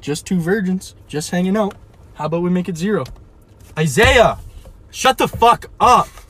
just two virgins, just hanging out. How about we make it 0? Isaiah, shut the fuck up.